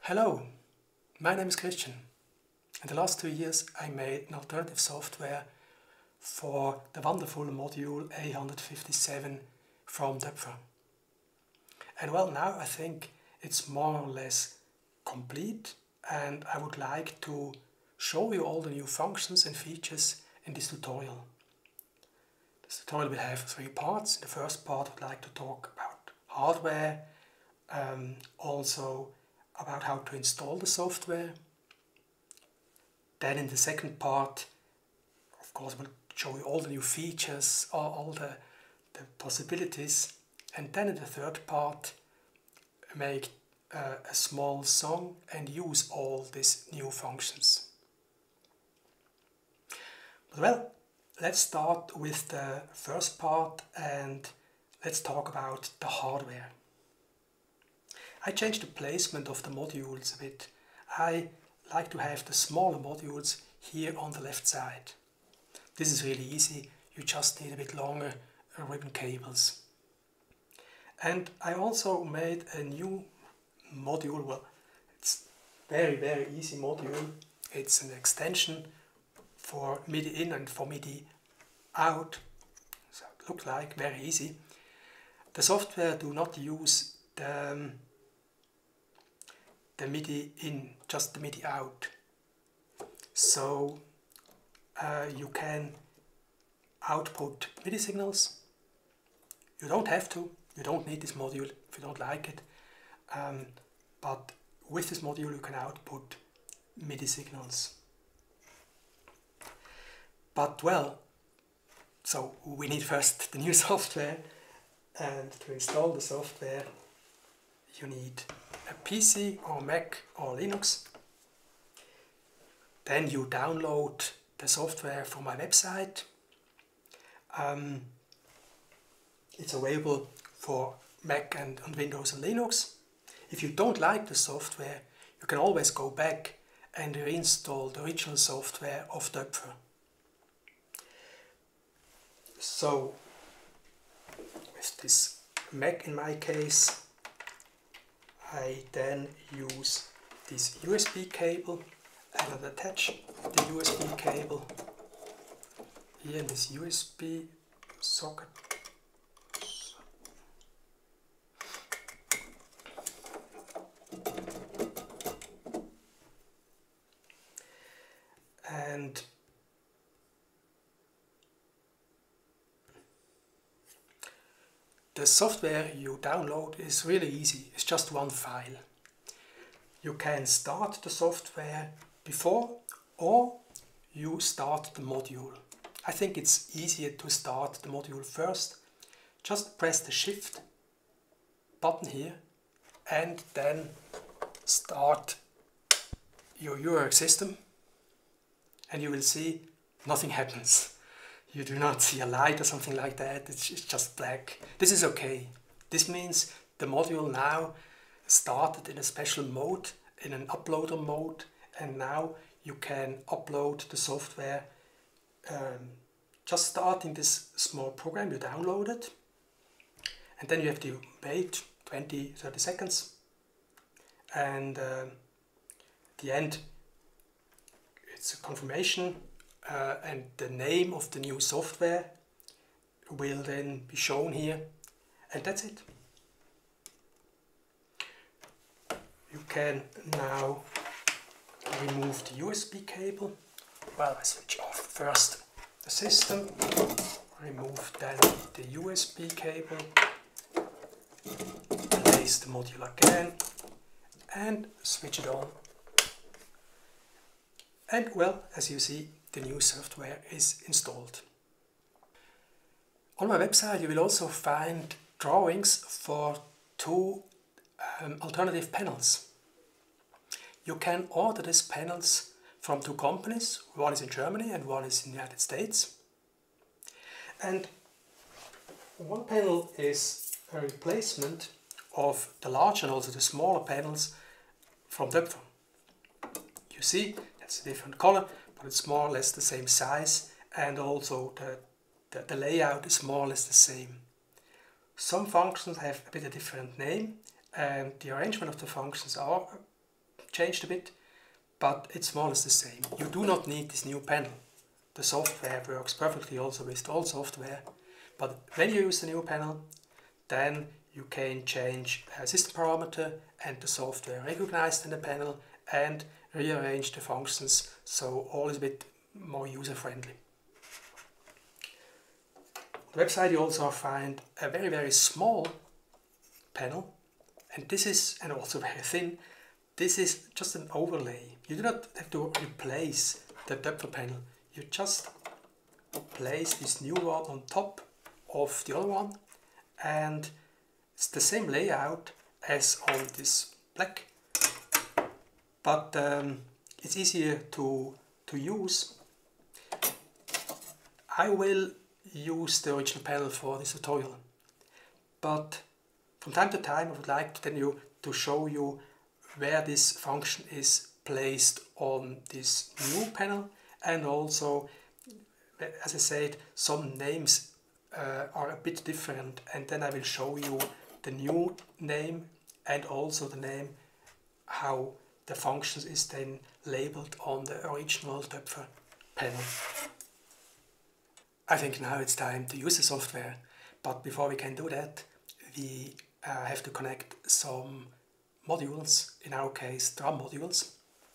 Hello, my name is Christian. In the last 2 years I made an alternative software for the wonderful module A157 from Töpfer. And well, now I think it's more or less complete, and I would like to show you all the new functions and features in this tutorial. This tutorial will have 3 parts. In the first part I would like to talk about hardware, also about how to install the software. Then in the second part, of course, we'll show you all the new features, all the possibilities. And then in the third part, make a small song and use all these new functions. But well, let's start with the first part and let's talk about the hardware. I changed the placement of the modules a bit. I like to have the smaller modules here on the left side. This is really easy, you just need a bit longer ribbon cables. And I also made a new module. Well, it's very easy module. It's an extension for MIDI in and for MIDI out. So it looks like very easy. The software do not use the MIDI in, just the MIDI out. So you can output MIDI signals. You don't have to, you don't need this module if you don't like it. But with this module you can output MIDI signals. But well, so we need first the new software, and to install the software you need a PC or Mac or Linux. Then you download the software from my website. It's available for Mac and Windows and Linux. If you don't like the software, you can always go back and reinstall the original software of Töpfer. So, with this Mac in my case, I then use this USB cable and I'll attach the USB cable here in this USB socket. And the software you download is really easy, it's just one file. You can start the software before or you start the module. I think it's easier to start the module first. Just press the Shift button here and then start your URX system, and you will see nothing happens. You do not see a light or something like that, it's just black. This is okay. This means the module now started in a special mode, in an uploader mode, and now you can upload the software just starting this small program you downloaded, and then you have to wait 20-30 seconds, and at the end it's a confirmation. And the name of the new software will then be shown here, and that's it. You can now remove the USB cable. Well, I switch off first the system, remove then the USB cable, place the module again and switch it on. And well, as you see, the new software is installed. On my website you will also find drawings for 2 alternative panels. You can order these panels from 2 companies, one is in Germany and one is in the United States. And one panel is a replacement of the large and also the smaller panels from Töpfer. You see, that's a different color, but it's more or less the same size, and also the layout is more or less the same. Some functions have a bit of different name, and the arrangement of the functions are changed a bit, but it's more or less the same. You do not need this new panel. The software works perfectly also with all software, but when you use the new panel, then you can change a system parameter and the software recognized in the panel and rearrange the functions, so all is a bit more user-friendly. On the website you also find a very small panel, and this is, and also very thin, this is just an overlay. You do not have to replace the Töpfer panel, you just place this new one on top of the other one, and it's the same layout as on this black, but it's easier to use. I will use the original panel for this tutorial, but from time to time I would like to show you where this function is placed on this new panel, and also, as I said, some names are a bit different, and then I will show you the new name and also the name how the function is then labeled on the original Töpfer panel. I think now it's time to use the software, but before we can do that, we have to connect some modules, in our case drum modules.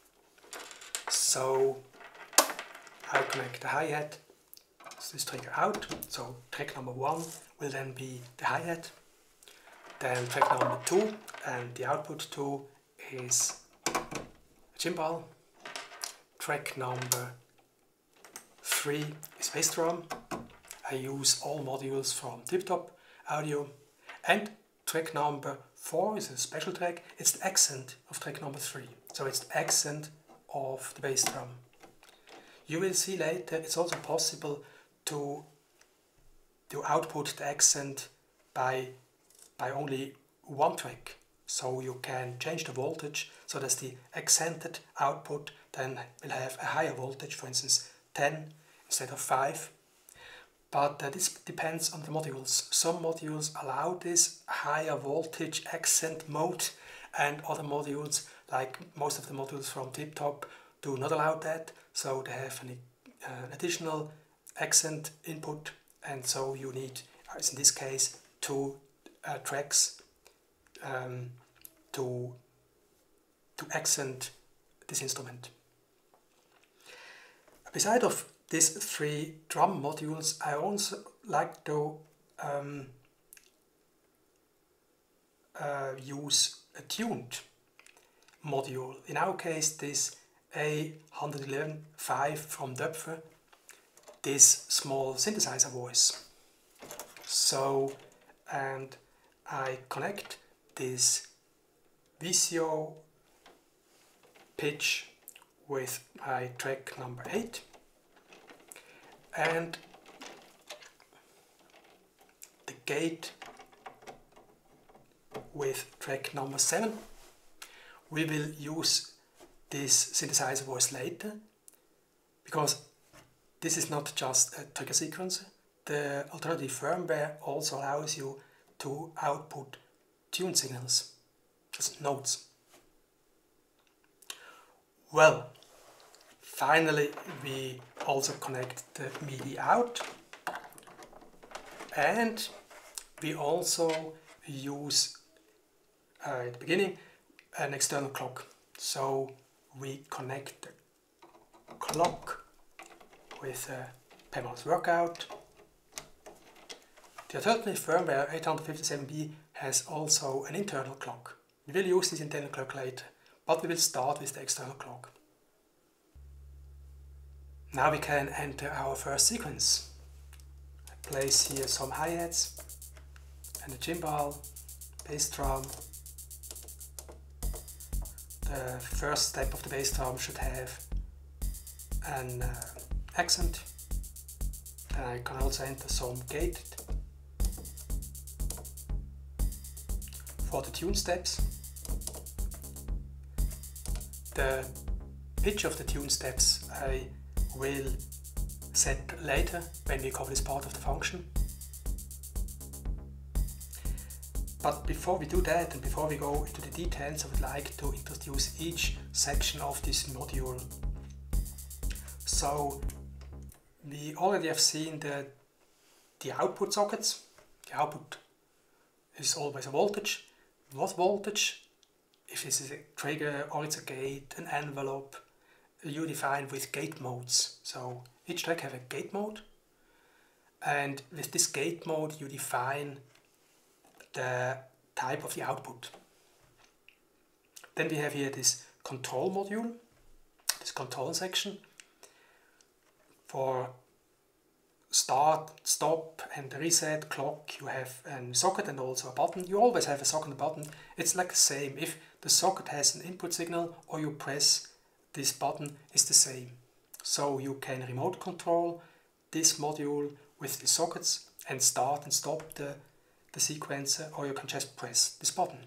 So I connect the hi-hat, this trigger out, so track number 1 will then be the hi-hat, then track number 2, and the output 2 is a cymbal, track number 3 is bass drum. I use all modules from Tip-Top Audio, and track number 4 is a special track. It's the accent of track number 3, so it's the accent of the bass drum. You will see later it's also possible to output the accent by only one track, so you can change the voltage so that the accented output then will have a higher voltage, for instance 10 instead of 5. But this depends on the modules. Some modules allow this higher voltage accent mode, and other modules, like most of the modules from Tip-Top, do not allow that, so they have an additional accent input, and so you need, as in this case, 2 tracks to accent this instrument. Beside of these 3 drum modules, I also like to use a tuned module. In our case, this A111-5 from Töpfer, this small synthesizer voice. So, and I connect this VCO pitch with my track number 8, and the gate with track number 7. We will use this synthesizer voice later, because this is not just a trigger sequencer. The alternative firmware also allows you to output tune signals, just notes. Well, finally we also connect the MIDI out, and we also use at the beginning an external clock. So we connect the clock with a Pemax workout. The alternative firmware 857B has also an internal clock. We will use this internal clock later, but we will start with the external clock. Now we can enter our first sequence. I place here some hi-hats and a cymbal, bass drum. The first step of the bass drum should have an accent. Then I can also enter some gate for the tune steps. The pitch of the tune steps I will set later when we cover this part of the function. But before we do that and before we go into the details, I would like to introduce each section of this module. So we already have seen the output sockets. The output is always a voltage. What voltage? If this is a trigger or it's a gate, an envelope, you define with gate modes. So each track has a gate mode, and with this gate mode you define the type of the output. Then we have here this control module, this control section. For start, stop and reset clock you have a socket and also a button. You always have a socket and a button. It's like the same. If the socket has an input signal or you press this button, it's the same. So you can remote control this module with the sockets and start and stop the sequencer, or you can just press this button.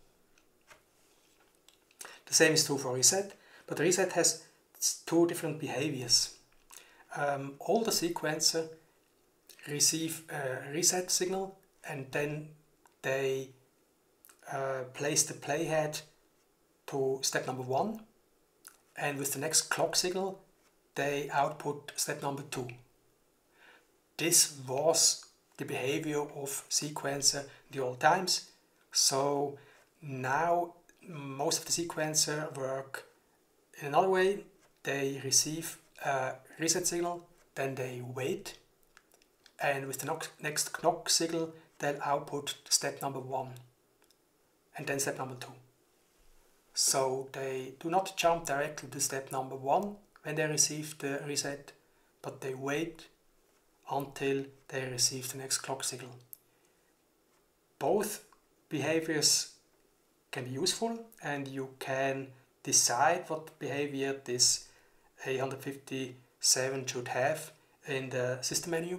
The same is true for reset, but reset has two different behaviors. All the sequencer receive a reset signal and then they place the playhead to step number 1, and with the next clock signal they output step number 2. This was the behavior of sequencer the old times. So now most of the sequencer work in another way. They receive a reset signal, then they wait, and with the next clock signal they'll output step number 1 and then step number 2. So they do not jump directly to step number 1 when they receive the reset, but they wait until they receive the next clock signal. Both behaviors can be useful, and you can decide what behavior this A157 should have in the system menu.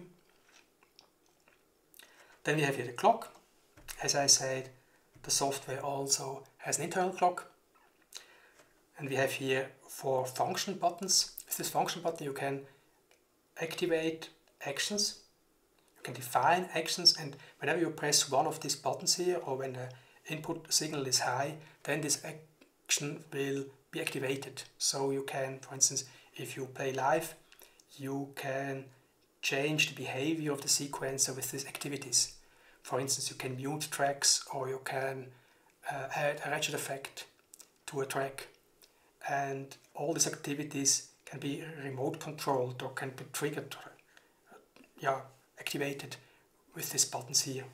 Then we have here the clock. As I said, the software also has an internal clock. And we have here 4 function buttons. With this function button you can activate actions, you can define actions, and whenever you press one of these buttons here, or when the input signal is high, then this action will be activated. So you can, for instance, if you play live, you can change the behavior of the sequencer with these activities. For instance, you can mute tracks, or you can add a ratchet effect to a track, and all these activities can be remote controlled or can be triggered, activated with these buttons here.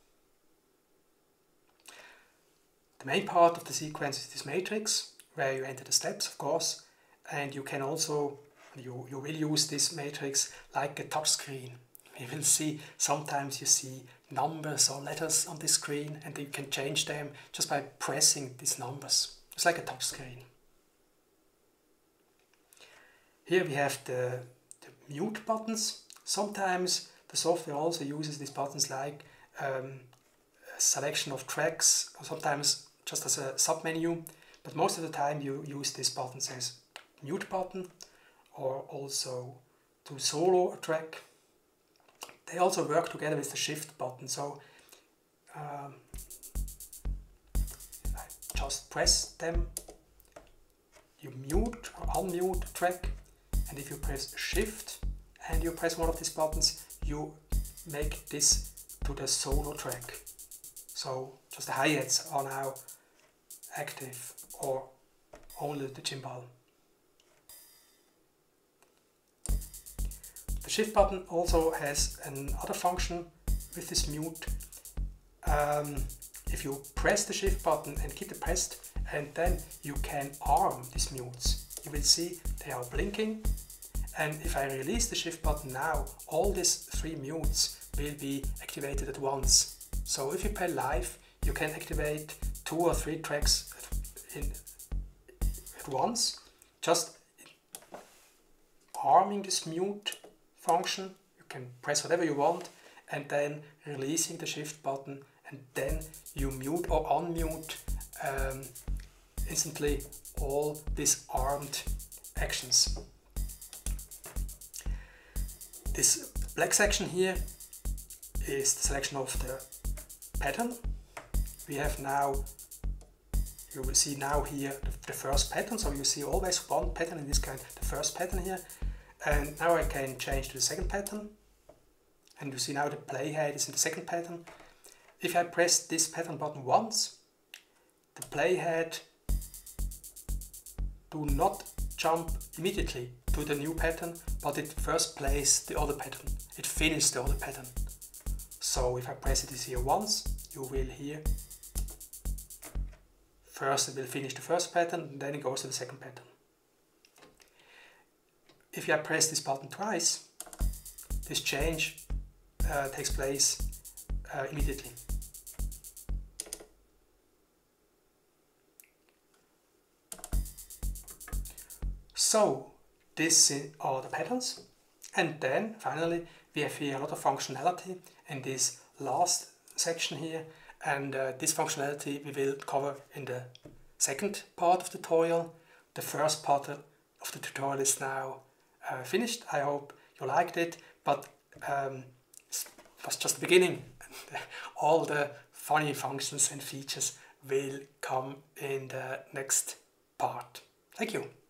The main part of the sequence is this matrix, where you enter the steps, of course, and you can also, you will use this matrix like a touch screen. You will see, sometimes you see numbers or letters on the screen, and you can change them just by pressing these numbers. It's like a touch screen. Here we have the mute buttons. Sometimes the software also uses these buttons like a selection of tracks, or sometimes just as a submenu, but most of the time you use these buttons as mute button, or also to solo a track. They also work together with the shift button, so I just press them, you mute or unmute a track, and if you press shift and you press one of these buttons, you make this to the solo track. So just the hi-hats are now active, or only the cymbal. The shift button also has another function with this mute. If you press the shift button and keep it pressed, and then you can arm these mutes, you will see they are blinking. And if I release the shift button now, all these 3 mutes will be activated at once. So if you play live, you can activate 2 or 3 tracks at once, just arming this mute function. You can press whatever you want, and then releasing the shift button, and then you mute or unmute instantly all these armed actions. This black section here is the selection of the pattern. we have now, you will see now here the first pattern, so you see always one pattern in this kind, the first pattern here, and now I can change to the second pattern, and you see now the playhead is in the second pattern. If I press this pattern button once, the playhead do not jump immediately to the new pattern, but it first plays the other pattern. It finishes the other pattern. So if I press it here once, you will hear first it will finish the first pattern, then it goes to the second pattern. If I press this button twice, this change takes place immediately. So these are the patterns, and then finally we have here a lot of functionality in this last section here, and this functionality we will cover in the second part of the tutorial. The first part of the tutorial is now finished. I hope you liked it, but it was just the beginning. All the funny functions and features will come in the next part. Thank you.